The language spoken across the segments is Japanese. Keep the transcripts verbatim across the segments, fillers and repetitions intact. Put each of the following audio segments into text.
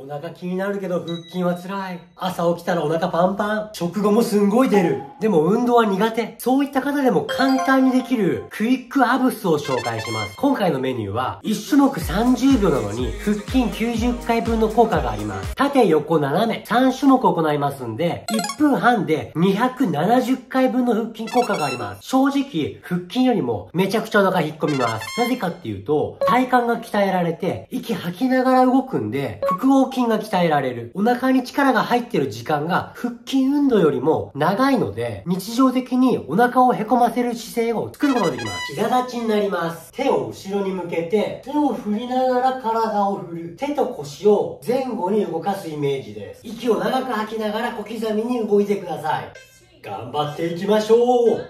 お腹気になるけど腹筋は辛い。朝起きたらお腹パンパン。食後もすんごい出る。でも運動は苦手。そういった方でも簡単にできるクイックアブスを紹介します。今回のメニューはいち種目さんじゅうびょうなのに腹筋きゅうじゅっかいぶんの効果があります。縦横斜めさん種目行いますんで、いっぷんはんでにひゃくななじゅっかいぶんの腹筋効果があります。正直、腹筋よりもめちゃくちゃお腹引っ込みます。なぜかっていうと、体幹が鍛えられて、息吐きながら動くんで、腹横筋が鍛えられる。お腹に力が入ってる時間が腹筋運動よりも長いので、日常的にお腹をへこませる姿勢を作ることができます。膝立ちになります。手を後ろに向けて、手を振りながら体を振る。手と腰を前後に動かすイメージです。息を長く吐きながら小刻みに動いてください。頑張っていきましょう。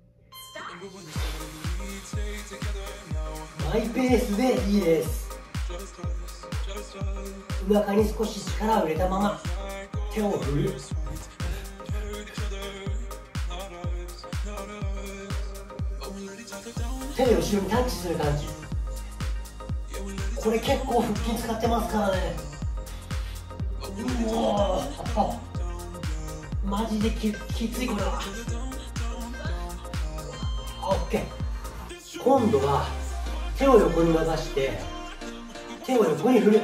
マイペースでいいです。お腹に少し力を入れたまま手を振る。手で後ろにタッチする感じ。これ結構腹筋使ってますからね。うおー、マジで き, きついこれは。オッケー。今度は手を横に回して手を横に振る。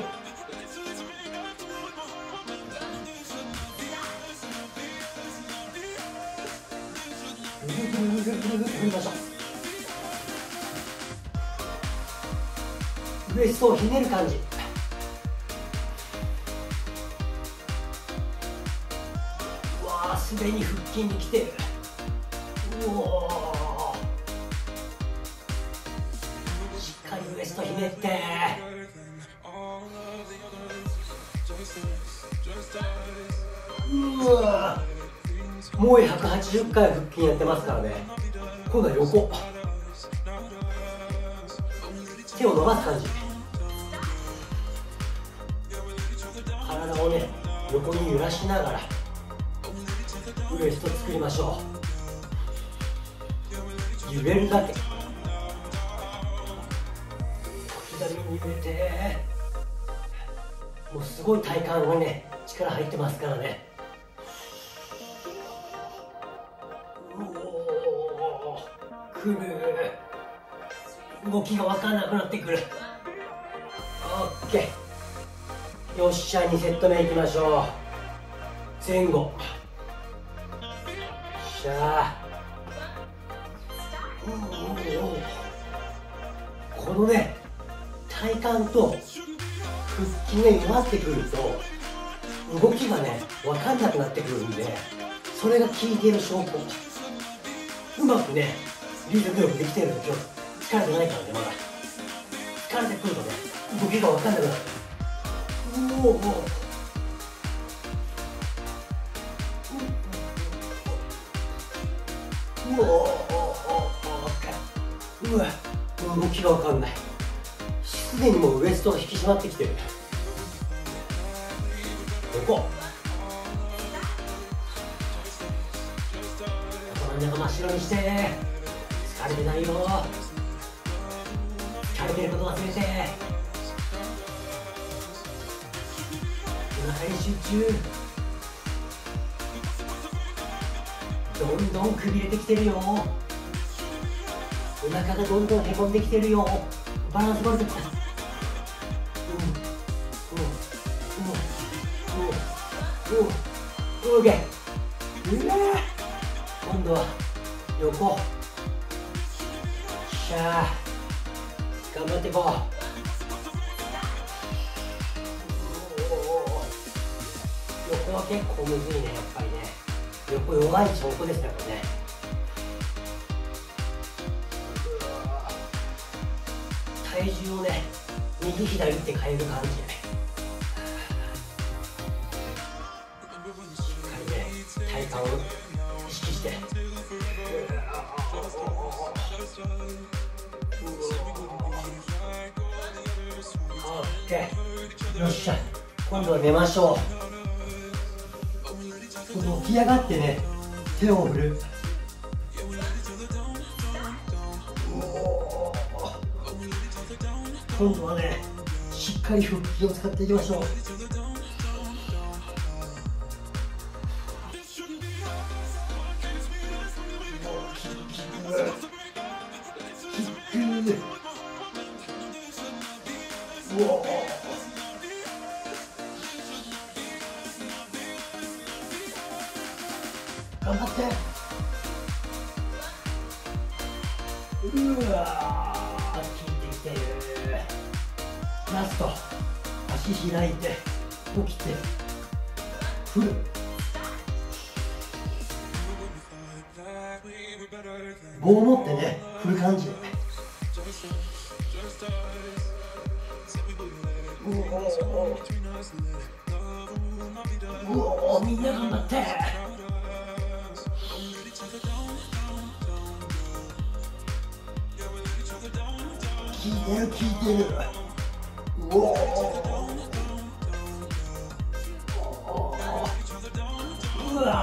ぐるぐるぐるぐるぐる振りましょう。ウエストをひねる感じ。うわー、すでに腹筋にきてる。うおー、しっかりウエストひねって。うわー、もうひゃくはちじゅっかい腹筋やってますからね。今度は横。手を伸ばす感じ。体をね、横に揺らしながらウエスト作りましょう。揺れるだけ。小刻みに揺れて。もうすごい体幹がね、力入ってますからね。うおー、くる。動きが分かんなくなってくる。オッケー。よっしゃ、にセット目いきましょう。前後。よっしゃー。うおー、このね、体幹と腹筋が弱ってくると動きがね、分かんなくなってくるんで、それが効いている証拠。うまくね、リズムよくできてるんですよ。疲れてないからね、まだ。疲れてくるとね、動きが分かんなくなる。うおー、うおー、うわ、動きが分かんない。すでにもうウエストが引き締まってきてる。横。頭の中真っ白にして。疲れてないよ。疲れてること忘れて。お腹に集中。どんどんくびれてきてるよ。お腹がどんどんへこんできてるよ。バランス取れてきた。オーケー。うわー、今度は横。しゃー、頑張っていこう。横は結構むずいね、やっぱりね。横弱い証拠ですからね。体重をね、右左って変える感じでね。しっかりね、体幹を意識して。オッケー。よっしゃ、今度は寝ましょう。起き上がってね、手を振る。今度はね、しっかり腹筋を使っていきましょう。 うお頑張って。うわー、効いてきてる。ラスト、足開いて起きて振る。棒を持ってね、振る感じで。うおうお、みんな頑張って。効いてる効いてる。うおうわ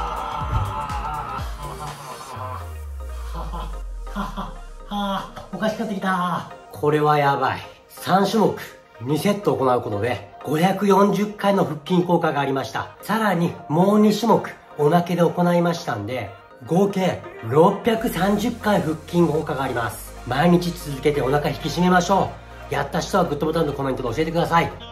はあ、おかしくなってきた。これはやばい。さん種目にセット行うことでごひゃくよんじゅっかいの腹筋効果がありました。さらにもうに種目おまけで行いましたんで、合計ろっぴゃくさんじゅっかい腹筋効果があります。毎日続けてお腹引き締めましょう。やった人はグッドボタンとコメントで教えてください。